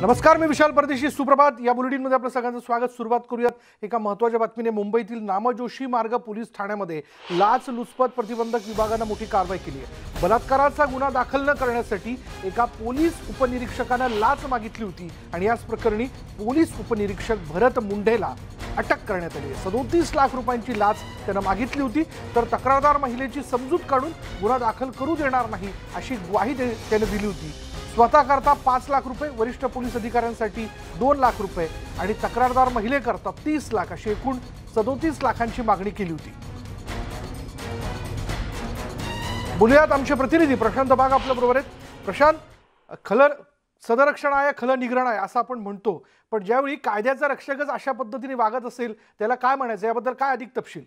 नमस्कार, मी विशाल परदेशी. सुप्रभात. या बुलेटिनमध्ये आपलं सगळ्यांचं स्वागत. सुरुवात करूयात एका महत्त्वाच्या बातमीने. मुंबईतील नामजोशी मार्ग पोलीस ठाण्यामध्ये लाचलुचपत प्रतिबंधक विभागानं मोठी कारवाई केली आहे. बलात्काराचा गुन्हा दाखल न करण्यासाठी एका पोलीस उपनिरीक्षकानं लाच मागितली होती आणि याच प्रकरणी पोलीस उपनिरीक्षक भरत मुंढेला अटक करण्यात आली आहे. 37 लाख रुपयांची लाच त्यानं मागितली होती, तर तक्रारदार महिलेची समजूत काढून गुन्हा दाखल करू देणार नाही अशी ग्वाही त्याने दिली होती. स्वतः करता 5 लाख रुपये, वरिष्ठ पोलीस अधिकाऱ्यांसाठी 2 लाख रुपये आणि तक्रारदार महिलेकरता 30 लाख अशी एकूण 37 लाखांची मागणी केली होती. बोलूयात, आमचे प्रतिनिधी प्रशांत बाग आपल्या बरोबर आहेत. प्रशांत, खलर सदरक्षण आहे, खलं निग्रहण आहे असं आपण म्हणतो, पण ज्यावेळी कायद्याचा रक्षकच अशा पद्धतीने वागत असेल त्याला काय म्हणायचं, याबद्दल काय अधिक तपशील?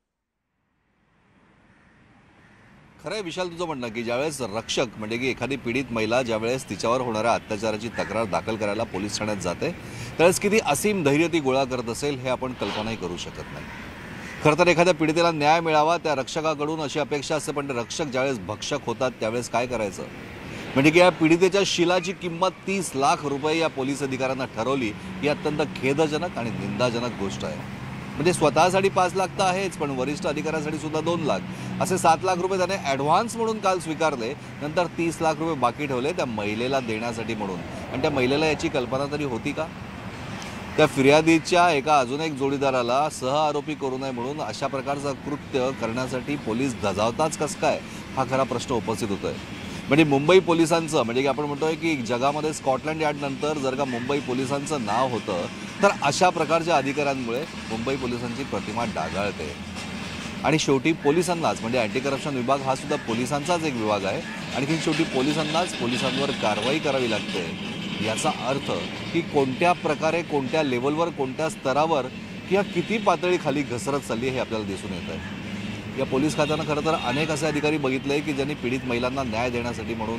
खरं विशाल तुझं म्हणणं की ज्यावेळेस रक्षक म्हणजे की एखादी पीडित महिला ज्यावेळेस तिच्यावर होणाऱ्या अत्याचाराची तक्रार दाखल करायला पोलीस ठाण्यात जाते त्यावेळेस किती असीम धैर्य ती गोळा करत असेल हे आपण कल्पनाही करू शकत नाही. खरं तर एखाद्या पीडितेला न्याय मिळावा त्या रक्षकाकडून अशी अपेक्षा असते, पण रक्षक ज्यावेळेस भक्षक होतात त्यावेळेस काय करायचं? म्हणजे की या पीडितेच्या शिलाची किंमत 30 लाख रुपये या पोलीस अधिकाऱ्यांना ठरवली ही अत्यंत खेदजनक आणि निंदाजनक गोष्ट आहे. म्हणजे स्वतःसाठी 5 लाख तर आहेच, पण वरिष्ठ अधिकाऱ्यासाठी सुद्धा 2 लाख असे 7 लाख रुपये त्याने ॲडव्हान्स म्हणून काल स्वीकारले. नंतर 30 लाख रुपये बाकी ठेवले त्या महिलेला देण्यासाठी म्हणून. आणि त्या महिलेला याची कल्पना तरी होती का? त्या फिर्यादीच्या एका अजून एक जोडीदाराला सहआरोपी करू नये म्हणून अशा प्रकारचं कृत्य करण्यासाठी पोलीस धजावताच कसं काय, हा खरा प्रश्न उपस्थित होतोय. म्हणजे मुंबई पोलिसांचं म्हणजे की आपण म्हणतोय की जगामध्ये स्कॉटलंड यार्ड नंतर जर का मुंबई पोलिसांचं नाव होतं तर अशा प्रकारच्या अधिकाऱ्यांमुळे मुंबई पोलिसांची प्रतिमा डागाळते. आणि शेवटी पोलिसांनाच म्हणजे अँटी करप्शन विभाग हा सुद्धा पोलिसांचाच एक विभाग आहे. आणखी शेवटी पोलिसांवर कारवाई करावी लागते. याचा अर्थ की कोणत्या प्रकारे, कोणत्या लेवलवर, कोणत्या स्तरावर किंवा किती पातळी खाली घसरत चालली हे आपल्याला दिसून येत आहे. या पोलीस खात्यानं खरं तर अनेक असे अधिकारी बघितले की ज्यांनी पीडित महिलांना न्याय देण्यासाठी म्हणून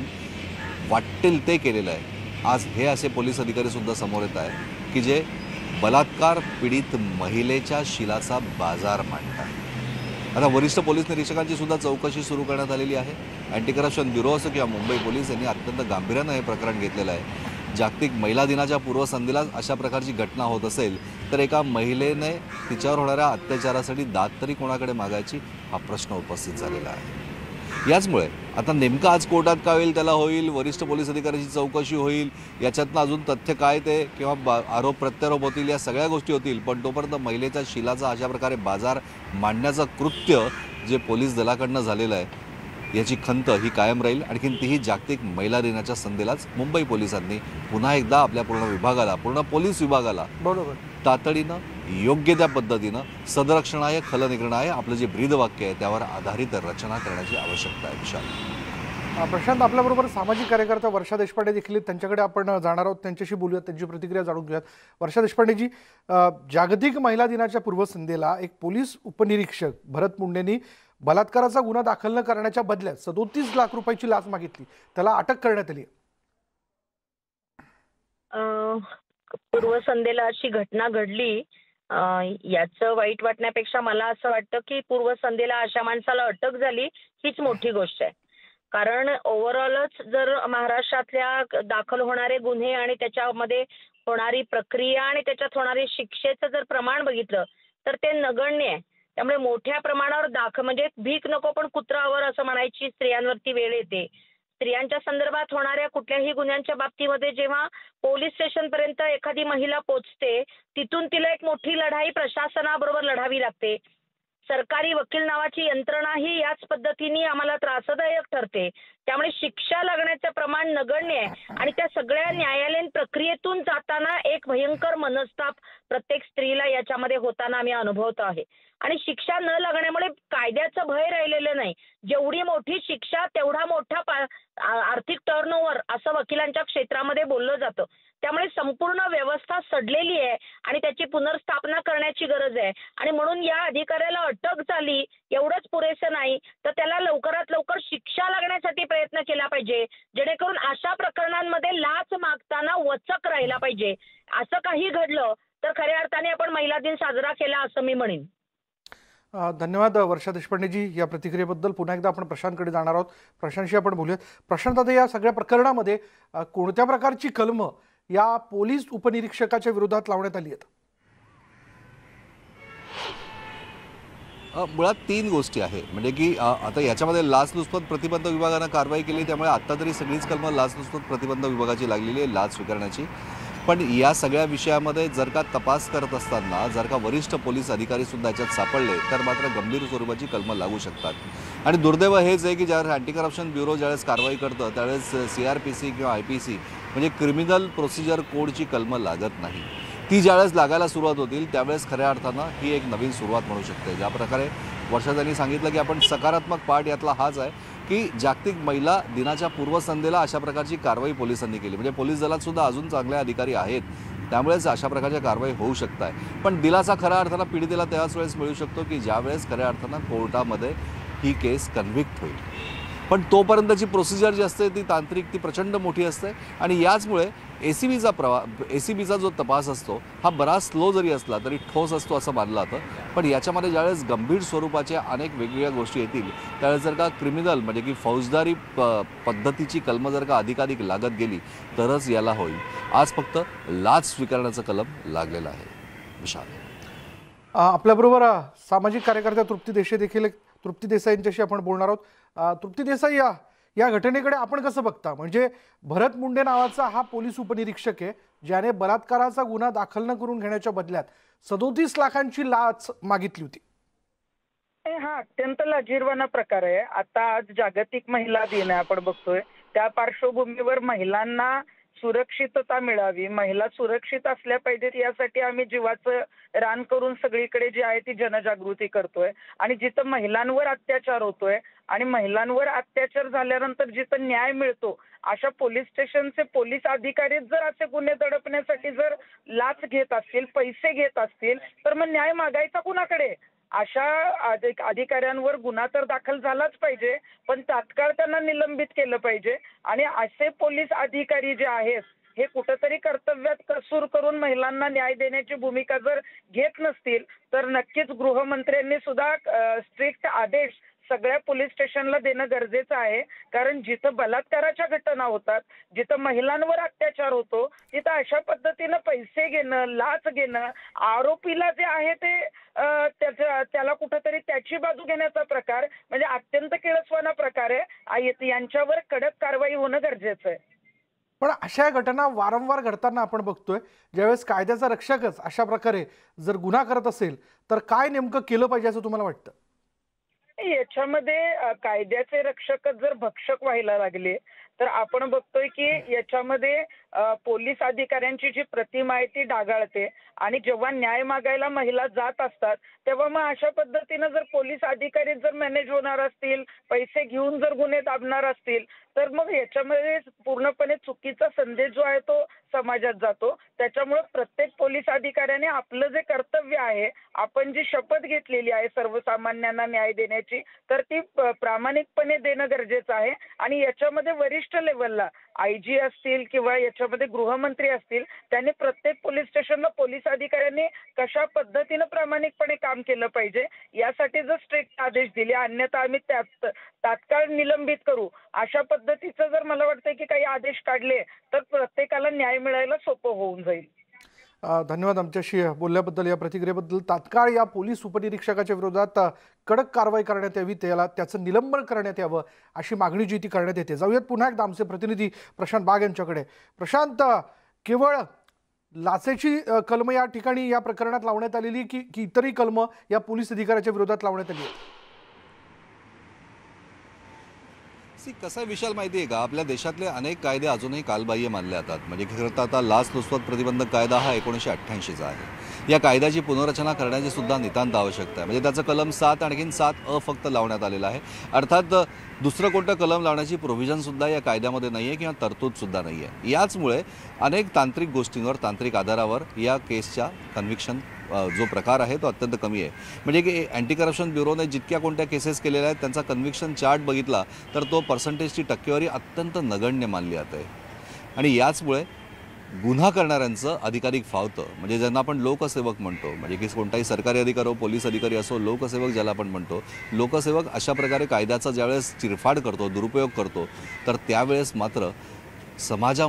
वाटेल ते केलेलं आहे. आज हे असे पोलीस अधिकारी सुद्धा समोर येत आहेत की जे बलात्कार पीडित महिलेच्या शिलाचा बाजार मांडतात. आता वरिष्ठ पोलीस निरीक्षकांची सुद्धा चौकशी सुरू करण्यात आलेली आहे. अँटी करप्शन ब्युरो असो किंवा मुंबई पोलीस यांनी अत्यंत गांभीर्यानं हे प्रकरण घेतलेलं आहे. जागतिक महिला दिनाच्या पूर्वसंध्येला अशा प्रकारची घटना होत असेल तर एका महिलेने तिच्यावर होणाऱ्या अत्याचारासाठी दाद तरी कोणाकडे मागायची, हा प्रश्न उपस्थित झालेला आहे. याचमुळे आता नेमकं आज कोर्टात काय होईल त्याला होईल, वरिष्ठ पोलीस अधिकाऱ्याची चौकशी होईल, याच्यातनं अजून तथ्य काय ते किंवा आरोप प्रत्यारोप होतील, या सगळ्या गोष्टी होतील. पण तोपर्यंत महिलेच्या शिलाचा अशा प्रकारे बाजार मांडण्याचं कृत्य जे पोलीस दलाकडनं झालेलं आहे याची खंत ही कायम राहील. आणखीन तीही जागतिक महिला दिनाच्या संध्येलाच मुंबई पोलिसांनी पुन्हा एकदा आपल्या पूर्ण विभागाला, पूर्ण पोलीस विभागाला बरोबर तातडीनं योग्य त्या पद्धतीनं सदरक्षणाय खलनिग्रहणाय आपलं जे ब्रीदवाक्य आहे त्यावर आधारित रचना करण्याची आवश्यकता आहे. विशाल. प्रशांत, आपल्याबरोबर सामाजिक कार्यकर्ता वर्षा देशपांडे देखील, त्यांच्याकडे आपण जाणार आहोत, त्यांच्याशी बोलूयात, त्यांची प्रतिक्रिया जाणून घेऊयात. वर्षा देशपांडेजी, जागतिक महिला दिनाच्या पूर्वसंध्येला एक पोलीस उपनिरीक्षक भरत मुंढेंनी बलात्काराचा गुन्हा दाखल न करण्याच्या बदल्यात 37 लाख रुपयाची लाच मागितली, त्याला अटक करण्यात आली. पूर्वसंध्येला अशी घटना घडली याचं वाईट वाटण्यापेक्षा मला असं वाटतं की पूर्वसंध्येला अशा माणसाला अटक झाली हीच मोठी गोष्ट आहे. कारण ओव्हरऑलच जर महाराष्ट्रातल्या दाखल होणारे गुन्हे आणि त्याच्यामध्ये होणारी प्रक्रिया आणि त्याच्यात होणारे शिक्षेचं जर प्रमाण बघितलं तर ते नगण्य आहे. त्यामुळे मोठ्या प्रमाणावर म्हणजे भीक नको पण कुत्रावर असं म्हणायची स्त्रियांवरती वेळ येते. स्त्रियांच्या संदर्भात होणाऱ्या कुठल्याही गुन्ह्यांच्या बाबतीमध्ये जेव्हा पोलीस स्टेशनपर्यंत एखादी महिला पोहोचते तिथून तिला एक मोठी लढाई प्रशासनाबरोबर लढावी लागते. सरकारी वकील नावाची यंत्रणाही याच पद्धतीने आम्हाला त्रासदायक ठरते. त्यामुळे शिक्षा लागण्याचं प्रमाण नगण्य आहे आणि त्या सगळ्या न्यायालयीन प्रक्रियेतून जाताना एक भयंकर मनस्ताप प्रत्येक स्त्रीला याच्यामध्ये होताना आम्ही अनुभवतो आहे. आणि शिक्षा न लागण्यामुळे कायद्याचं भय राहिलेलं नाही. जेवढी मोठी शिक्षा तेवढा मोठा आर्थिक टर्नओव्हर असं वकिलांच्या क्षेत्रामध्ये बोललं जातं. त्यामुळे संपूर्ण व्यवस्था सडलेली आहे आणि त्याची पुनर्स्थापना करण्याची गरज आहे. आणि म्हणून या अधिकाऱ्याला अटक झाली एवढंच पुरेसं नाही तर त्याला लवकरात लवकर शिक्षा लागण्यासाठी प्रयत्न केला पाहिजे, जेणेकरून अशा प्रकरणांमध्ये लाच मागताना वचक राहिला पाहिजे. असं काही घडलं तर खऱ्या अर्थाने आपण महिला दिन साजरा केला असं मी म्हणेन. धन्यवाद वर्षा देशपांडेजी या प्रतिक्रियेबद्दल. पुन्हा एकदा आपण प्रशांतकडे जाणार आहोत, प्रशांतशी आपण बोलूयात. प्रशांत, आता या सगळ्या प्रकरणामध्ये कोणत्या प्रकारची कलमं या पोलीस उपनिरीक्षकाच्या विरोधात लावण्यात आली आहेत? मुळात 3 गोष्टी आहे म्हणजे की आता याच्यामध्ये लाचलुचपत प्रतिबंध विभागानं कारवाई केली, त्यामुळे आत्ता तरी सगळीच कलमं लाचलुचपत प्रतिबंध विभागाची लागलेली आहे, लाच स्वीकारण्याची. पण या सगळ्या विषयामध्ये जर का तपास करत असताना जर का वरिष्ठ पोलीस अधिकारी सुद्धा याच्यात सापडले तर मात्र गंभीर स्वरूपाची कलमं लागू शकतात. आणि दुर्दैव हेच आहे की ज्यावेळेस अँटी करप्शन ब्युरो ज्यावेळेस कारवाई करतं त्यावेळेस CRPC किंवा IPC म्हणजे क्रिमिनल प्रोसिजर कोडची कलमं लागत नाही. ती ज्यावेळेस लागायला सुरुवात होतील त्यावेळेस खऱ्या अर्थानं ही एक नवीन सुरुवात म्हणू शकते. ज्या प्रकारे वर्षा त्यांनी सांगितलं की आपण सकारात्मक पार्ट यातला हाच आहे की जागतिक महिला दिनाच्या पूर्वसंध्येला अशा प्रकारची कारवाई पोलिसांनी केली. म्हणजे पोलीस दलात सुद्धा अजून चांगले अधिकारी आहेत, त्यामुळेच अशा प्रकारच्या कारवाई होऊ शकत आहे. पण दिलासा खऱ्या अर्थानं पीडितेला त्याच वेळेस मिळू शकतो की ज्यावेळेस खऱ्या अर्थानं कोर्टामध्ये ही केस कन्व्हिक्ट होईल. पण तोपर्यंतची प्रोसिजर जी असते ती तांत्रिक ती प्रचंड मोठी असते आणि याचमुळे ACBचा जो तपास असतो हा बराच स्लो जरी असला तरी ठोस असतो असं मानलं जातं. पण याच्यामध्ये ज्यावेळेस गंभीर स्वरूपाच्या अनेक वेगवेगळ्या गोष्टी येतील त्यावेळेस जर का क्रिमिनल म्हणजे की फौजदारी पद्धतीची कलमं जर का अधिकाधिक लागत गेली तरच याला होईल. आज फक्त लाच स्वीकारण्याचं कलम लागलेलं आहे. विशाल, आपल्याबरोबर सामाजिक कार्यकर्त्या तृप्ती देसाई यांच्याशी आपण बोलणार आहोत. तृप्ती देसाई, या घटनेकडे आपण कसं बघता? म्हणजे भरत मुंडे नावाचा हा पोलीस उपनिरीक्षक आहे ज्याने बलात्काराचा गुन्हा दाखल न करून घेण्याच्या बदल्यात 37 लाखांची लाच मागितली होती. हा अत्यंत लाजिरवाणा प्रकार आहे. आता आज जागतिक महिला दिन आहे, आपण बघतोय त्या पार्श्वभूमीवर महिलांना सुरक्षितता मिळावी, महिला सुरक्षित असल्या पाहिजेत यासाठी आम्ही जीवाचं रान करून सगळीकडे जी आहे ती जनजागृती करतोय. आणि जिथं महिलांवर अत्याचार होतोय आणि महिलांवर अत्याचार झाल्यानंतर जिथं न्याय मिळतो अशा पोलीस स्टेशनचे पोलीस अधिकारी जर असे गुन्हे दडपण्यासाठी जर लाच घेत असतील, पैसे घेत असतील तर मग न्याय मागायचा कुणाकडे? अशा अधिकाऱ्यांवर गुन्हा तर दाखल झालाच पाहिजे, पण तात्काळ त्यांना निलंबित केलं पाहिजे. आणि असे पोलीस अधिकारी जे आहेत हे कुठंतरी कर्तव्यात कसूर करून महिलांना न्याय देण्याची भूमिका जर घेत नसतील तर नक्कीच गृहमंत्र्यांनी सुद्धा स्ट्रिक्ट आदेश सगळ्या पोलीस स्टेशनला देणं गरजेचं आहे. कारण जिथं बलात्काराच्या घटना होतात, जिथं महिलांवर अत्याचार होतो, तिथं अशा पद्धतीनं पैसे घेणं, लाच घेणं, आरोपीला जे आहे ते त्याला कुठंतरी त्याची बाजू घेण्याचा प्रकार म्हणजे अत्यंत किळसवाना प्रकार आहे. यांच्यावर कडक कारवाई होणं गरजेचं आहे. पण अशा घटना वारंवार घडताना आपण बघतोय. ज्यावेळेस कायद्याचा रक्षकच अशा प्रकारे जर गुन्हा करत असेल तर काय नेमकं केलं पाहिजे असं तुम्हाला वाटतं? याच्यामध्ये कायद्याचे रक्षकच जर भक्षक व्हायला लागले तर आपण बघतोय की याच्यामध्ये पोलीस अधिकाऱ्यांची जी प्रतिमा आहे ती डागाळते. आणि जेव्हा न्याय मागायला महिला जात असतात तेव्हा मग अशा पद्धतीनं जर पोलीस अधिकारी जर मॅनेज होणार असतील, पैसे घेऊन जर गुन्हे दाबणार असतील तर मग याच्यामध्ये पूर्णपणे चुकीचा संदेश जो आहे तो समाजात जातो. त्याच्यामुळे प्रत्येक पोलीस अधिकाऱ्याने आपलं जे कर्तव्य आहे, आपण जी शपथ घेतलेली आहे सर्वसामान्यांना न्याय देण्याची, तर ती प्रामाणिकपणे देणं गरजेचं आहे. आणि याच्यामध्ये वरिष्ठ लेवलला IG असतील किंवा याच्यामध्ये गृहमंत्री असतील, त्यांनी प्रत्येक पोलीस स्टेशनला पोलीस अधिकाऱ्यांनी कशा पद्धतीनं प्रामाणिकपणे काम केलं पाहिजे यासाठी जर स्ट्रिक्ट आदेश दिले, अन्यथा आम्ही तात्काळ निलंबित करू अशा पद्धतीचं जर मला वाटतं की काही आदेश काढले तर प्रत्येकाला न्याय मिळायला सोपं होऊन जाईल. धन्यवाद आमच्याशी बोलल्याबद्दल, या प्रतिक्रियेबद्दल. तात्काळ या पोलीस उपनिरीक्षकाच्या विरोधात कडक कारवाई करण्यात यावी, त्याचं निलंबन करण्यात यावं अशी मागणी जी ती करण्यात येते. जाऊयात पुन्हा एकदा आमचे प्रतिनिधी प्रशांत बाग यांच्याकडे. प्रशांत, केवळ लाचेची कलम या ठिकाणी या प्रकरणात लावण्यात आलेली की इतरही कलम या पोलीस अधिकाऱ्याच्या विरोधात लावण्यात आली आहे? कसं विशाल माहिती आहे का, आपल्या देशातले अनेक कायदे अजूनही कालबाह्य मानले जातात. म्हणजे खरं तर आता लाचलुचपत प्रतिबंधक कायदा हा 1988चा आहे. या कायद्याची पुनर्रचना करण्याची सुद्धा नितांत आवश्यकता आहे. म्हणजे त्याचं कलम 7 आणखीन 7A फक्त लावण्यात आलेलं आहे. अर्थात दुसरं कोणतं कलम लावण्याची प्रोव्हिजनसुद्धा या कायद्यामध्ये नाही आहे किंवा तरतूदसुद्धा नाही आहे. याचमुळे अनेक तांत्रिक गोष्टींवर, तांत्रिक आधारावर या केसच्या कन्व्हिक्शन जो प्रकार आहे तो अत्यंत कमी आहे. म्हणजे की अँटी करप्शन ब्युरोने जितक्या कोणत्या केसेस केलेल्या आहेत त्यांचा कन्व्हिक्शन चार्ट बघितला तर तो पर्सेंटेजची टक्केवारी अत्यंत नगण्य मानली जाते. आणि याचमुळे गुन्हा करणाऱ्यांचं अधिकाधिक फावतं. म्हणजे ज्यांना आपण लोकसेवक म्हणतो, म्हणजे की कोणताही सरकारी अधिकारी, पोलीस अधिकारी असो, लोकसेवक ज्याला आपण म्हणतो, लोकसेवक अशा प्रकारे कायद्याचा ज्यावेळेस चिरफाड करतो, दुरुपयोग करतो तर त्यावेळेस मात्र समाजामध्ये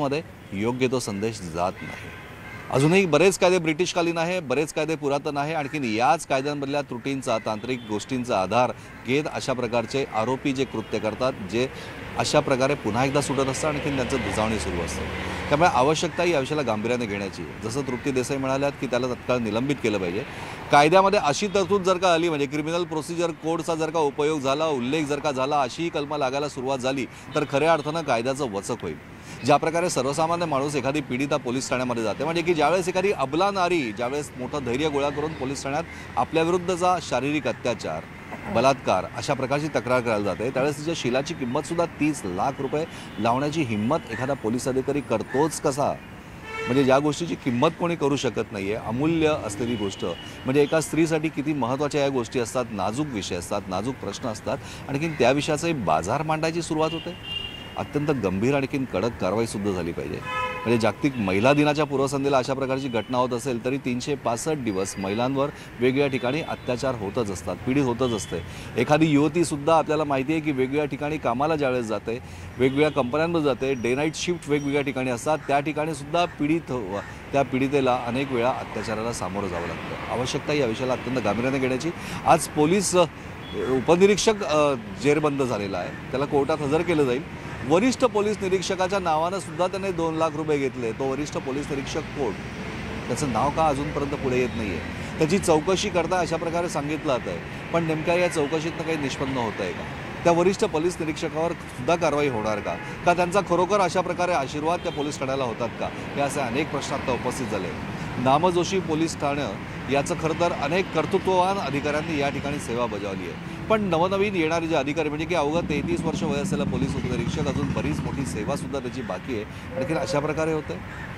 योग्य तो संदेश जात नाही. अजूनही बरेच कायदे ब्रिटिशकालीन आहे, बरेच कायदे पुरातन आहे. आणखीन याच कायद्यांमधल्या त्रुटींचा, तांत्रिक गोष्टींचा आधार घेत अशा प्रकारचे आरोपी जे कृत्य करतात, जे अशा प्रकारे पुन्हा एकदा सुटत असतं, आणखीन त्यांचं दुजावणी सुरू असतं. त्यामुळे आवश्यकता या विषयाला गांभीर्याने घेण्याची. जसं तृप्ती देसाई म्हणाल्यात की त्याला तत्काळ निलंबित केलं पाहिजे. कायद्यामध्ये अशी तरतूद जर का आली, म्हणजे क्रिमिनल प्रोसिजर कोडचा जर का उपयोग झाला, उल्लेख जर का झाला, अशी कलमं लागायला सुरुवात झाली तर खऱ्या अर्थानं कायद्याचं वचक होईल. ज्या प्रकारे सर्वसामान्य माणूस एखादी पीडिता पोलीस ठाण्यामध्ये जाते, म्हणजे की ज्यावेळेस एखादी अबला नारी ज्यावेळेस मोठं धैर्य गोळा करून पोलीस ठाण्यात आपल्याविरुद्धचा शारीरिक अत्याचार, बलात्कार अशा प्रकारची तक्रार करायला जाते, त्यावेळेस तिच्या शिलाची किंमतसुद्धा 30 लाख रुपये लावण्याची हिंमत एखादा पोलीस अधिकारी करतोच कसा? म्हणजे ज्या गोष्टीची किंमत कोणी करू शकत नाही आहे, अमूल्य असलेली गोष्ट, म्हणजे एका स्त्रीसाठी किती महत्त्वाच्या या गोष्टी असतात, नाजूक विषय असतात, नाजूक प्रश्न असतात, आणखीन त्या विषयाचाही बाजार मांडायची सुरुवात होते. अत्यंत गंभीर आणखीन कडक कारवाईसुद्धा झाली पाहिजे. म्हणजे जागतिक महिला दिनाच्या पूर्वसंध्येला अशा प्रकारची घटना होत असेल तरी 365 दिवस महिलांवर वेगवेगळ्या ठिकाणी अत्याचार होतच असतात, पीडित होतच असते. एखादी युवतीसुद्धा आपल्याला माहिती आहे की वेगवेगळ्या ठिकाणी कामाला ज्यावेळेस जाते, वेगवेगळ्या कंपन्यांमध्ये जाते, डे नाईट शिफ्ट वेगवेगळ्या ठिकाणी असतात, त्या ठिकाणीसुद्धा त्या पीडितेला अनेक वेळा अत्याचाराला सामोरं जावं लागतं. आवश्यकता या विषयाला अत्यंत गांभीर्याने घेण्याची. आज पोलीस उपनिरीक्षक जेरबंद झालेला आहे, त्याला कोर्टात हजर केलं जाईल. वरिष्ठ पोलीस निरीक्षकाच्या नावानं सुद्धा त्याने 2 लाख रुपये घेतले. तो वरिष्ठ पोलीस निरीक्षक कोण, त्याचं नाव का अजूनपर्यंत पुढे येत नाही आहे? त्याची चौकशी करता अशा प्रकारे सांगितलं जात आहे, पण नेमक्या या चौकशीतनं काही निष्पन्न होत आहे का? त्या वरिष्ठ पोलीस निरीक्षकावर सुद्धा कारवाई होणार का? का त्यांचा खरोखर अशा प्रकारे आशीर्वाद त्या पोलीस ठाण्याला होतात का? हे असे अनेक प्रश्न आता उपस्थित झाले. नामजोशी पोलीस ठाणं याचं खरं तर अनेक कर्तृत्ववान अधिकाऱ्यांनी या ठिकाणी सेवा बजावली आहे, पण नवनवीन येणारे जे अधिकारी, म्हणजे की अवघं 33 वर्ष वय असलेला पोलीस उपनिरीक्षक, अजून बरीच मोठी सेवासुद्धा त्याची बाकी आहे. आणखी अशा प्रकारे होतं.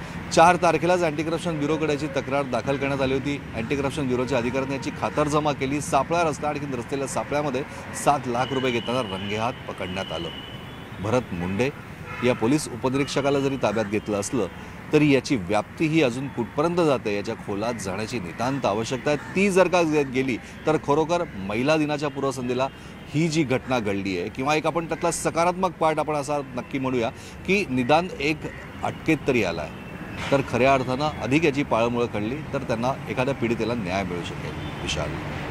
4 तारखेलाच अँटी करप्शन ब्युरोकडे याची तक्रार दाखल करण्यात आली होती. अँटी करप्शन ब्युरोच्या अधिकाऱ्यांनी याची खातरजमा केली. सापळा रस्ता आणखी रस्त्याला सापळ्यामध्ये 7 लाख रुपये घेताना रंगेहात पकडण्यात आलं. भरत मुंडे या पोलीस उपनिरीक्षकाला जरी ताब्यात घेतलं असलं तरी याची व्याप्ती ही अजून कुठपर्यंत जाते, याच्या खोलात जाण्याची नितांत आवश्यकता आहे. ती जर का गेली तर खरोखर महिला दिनाच्या पूर्वसंध्येला ही जी घटना घडली आहे, किंवा एक आपण त्यातला सकारात्मक पार्ट आपण असा नक्की म्हणूया की निदान एक अटकेत तरी आला आहे, तर खऱ्या अर्थानं अधिक याची पाळंमुळं कळली तर त्यांना एखाद्या पीडितेला न्याय मिळू शकेल. विशाल.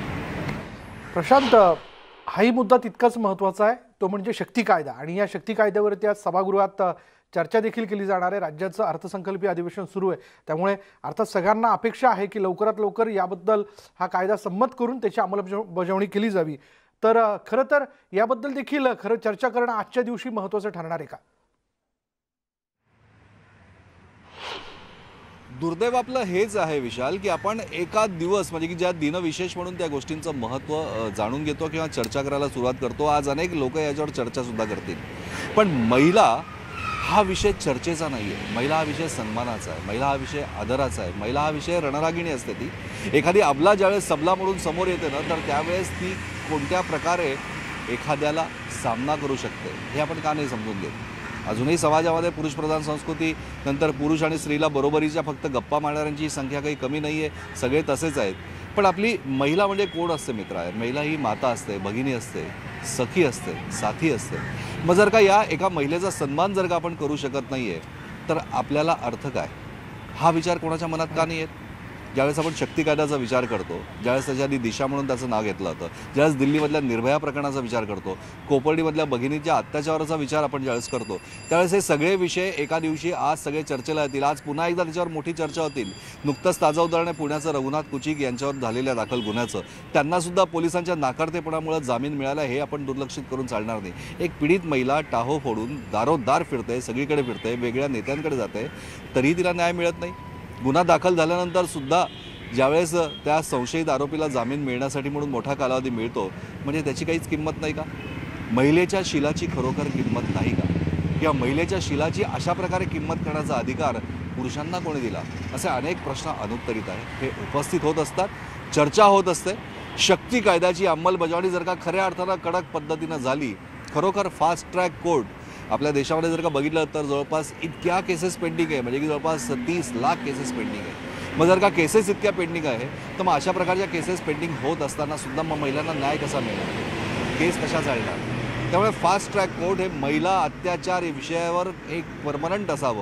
प्रशांत, हाही मुद्दा तितकाच महत्त्वाचा आहे, तो म्हणजे शक्ती कायदा. आणि या शक्ती कायद्यावरती आज सभागृहात चर्चा देखील केली जाणार आहे. राज्याचं अर्थसंकल्पीय अधिवेशन सुरू आहे, त्यामुळे अर्थात सगळ्यांना अपेक्षा आहे की लवकरात लवकर याबद्दल हा कायदा संमत करून त्याची अंमलबजावणी केली जावी. तर खरं तर याबद्दल देखील खरं चर्चा करणं आजच्या दिवशी महत्त्वाचं ठरणार आहे का? दुर्दैव आपलं हेच आहे विशाल, की आपण एका दिवस म्हणजे की ज्या दिनविशेष म्हणून त्या गोष्टींचं महत्त्व जाणून घेतो किंवा चर्चा करायला सुरुवात करतो. आज अनेक लोक याच्यावर चर्चासुद्धा करतील, पण महिला हा विषय चर्चेचा नाही आहे. महिला हा विषय सन्मानाचा आहे, महिला हा विषय आदराचा आहे, महिला हा विषय रणरागिणी असते. ती एखादी अबला ज्यावेळेस सबला म्हणून समोर येते ना, तर त्यावेळेस ती कोणत्या प्रकारे एखाद्याला सामना करू शकते हे आपण का नाही समजून घेत. अजूनही समाजामध्ये पुरुषप्रधान संस्कृती, नंतर पुरुष आणि स्त्रीला बरोबरीच्या फक्त गप्पा मारणाऱ्यांची संख्या काही कमी नाही आहे, सगळे तसेच आहेत. पण आपली महिला म्हणजे कोण असते मित्र आहे? महिला ही माता असते, भगिनी असते, सखी असते, साथी असते. मग जर का या एका महिलेचा सन्मान जर का आपण करू शकत नाही आहे तर आपल्याला अर्थ काय? हा विचार कोणाच्या मनात का नाही येत? ज्यावेळेस आपण शक्ती कायद्याचा विचार करतो, ज्यावेळेस त्याच्या आधी दिशा म्हणून त्याचं नाव घेतलं होतं, ज्यावेळेस दिल्लीमधल्या निर्भया प्रकरणाचा विचार करतो, कोपर्डीमधल्या भगिनीच्या अत्याचाराचा विचार आपण ज्यावेळेस करतो, त्यावेळेस हे सगळे विषय एका दिवशी आज सगळे चर्चेला येतील. आज पुन्हा एकदा त्याच्यावर मोठी चर्चा होतील. नुकतंच ताजं उदाहरण आहे पुण्याचं रघुनाथ कुचिक यांच्यावर झालेल्या दाखल गुन्ह्याचं. त्यांनासुद्धा पोलिसांच्या नाकारतेपणामुळे जामीन मिळाला, हे आपण दुर्लक्षित करून चालणार नाही. एक पीडित महिला टाहो फोडून दारोदार फिरते, सगळीकडे फिरते, वेगळ्या नेत्यांकडे जाते, तरीही तिला न्याय मिळत नाही. गुन्हा दाखल झाल्यानंतर सुद्धा ज्यावेळेस त्या संशयित आरोपीला जामीन मिळण्यासाठी म्हणून मोठा कालावधी मिळतो, म्हणजे त्याची काहीच किंमत नाही का? महिलेच्या शिलाची खरोखर किंमत नाही का? किंवा महिलेच्या शिलाची अशा प्रकारे किंमत करण्याचा अधिकार पुरुषांना कोणी दिला? असे अनेक प्रश्न अनुत्तरित आहेत. हे उपस्थित होत असतात, चर्चा होत असते. शक्ती कायद्याची अंमलबजावणी जर का खऱ्या अर्थानं कडक पद्धतीनं झाली, खरोखर फास्ट ट्रॅक कोर्ट आपल्या देशामध्ये जर का बघितलं तर जवळपास इतक्या केसेस पेंडिंग आहे, म्हणजे की जवळपास 30 लाख केसेस पेंडिंग आहे. मग जर का केसेस इतक्या पेंडिंग आहे तर मग अशा प्रकारच्या केसेस पेंडिंग होत असताना सुद्धा मग महिलांना न्याय कसा मिळणार? केस कशा चालणार? त्यामुळे फास्ट ट्रॅक कोर्ट हे महिला अत्याचार या विषयावर एक परमनंट असावं,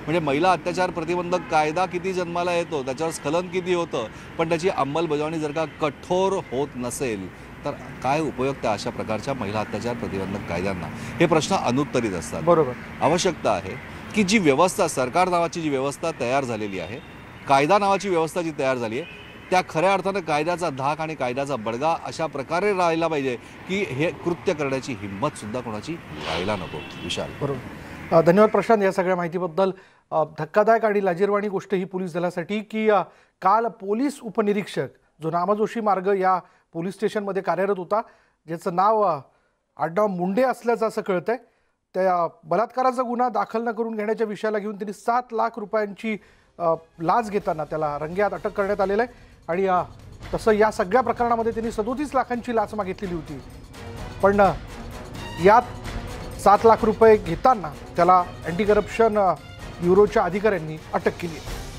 म्हणजे महिला अत्याचार प्रतिबंधक कायदा किती जन्माला येतो, त्याच्यावर स्खलन किती होतं, पण त्याची अंमलबजावणी जर का कठोर होत नसेल तर काय उपयोग त्या अशा प्रकारच्या महिला अत्याचार प्रतिबंधक कायद्यांना, हे प्रश्न अनुत्तरित असतात. बरोबर. आवश्यकता आहे की जी व्यवस्था, सरकार नावाची जी व्यवस्था तयार झालेली आहे, कायदा नावाची व्यवस्था जी तयार झाली आहे, त्या खऱ्या अर्थानं कायद्याचा धाक आणि कायद्याचा बडगा अशा प्रकारे राहिला पाहिजे की हे कृत्य करण्याची हिंमत सुद्धा कोणाची राहायला नको. विशाल. बरोबर. धन्यवाद प्रशांत या सगळ्या माहितीबद्दल. धक्कादायक आणि लाजिरवाणी गोष्ट ही पोलीस दलासाठी की काल पोलीस उपनिरीक्षक जो नामजोशी मार्ग या पोलीस स्टेशनमध्ये कार्यरत होता, ज्याचं नाव आडनाव मुंडे असल्याचं असं कळतंय, त्या बलात्काराचा गुन्हा दाखल न करून घेण्याच्या विषयाला घेऊन त्यांनी 7 लाख रुपयांची लाच घेताना त्याला रंगेहात अटक करण्यात आलेलं आहे. आणि तसं या सगळ्या प्रकरणामध्ये त्यांनी 37 लाखांची लाच मागितलेली होती, पण यात 7 लाख रुपये घेताना त्याला अँटी करप्शन ब्युरोच्या अधिकाऱ्यांनी अटक केली आहे.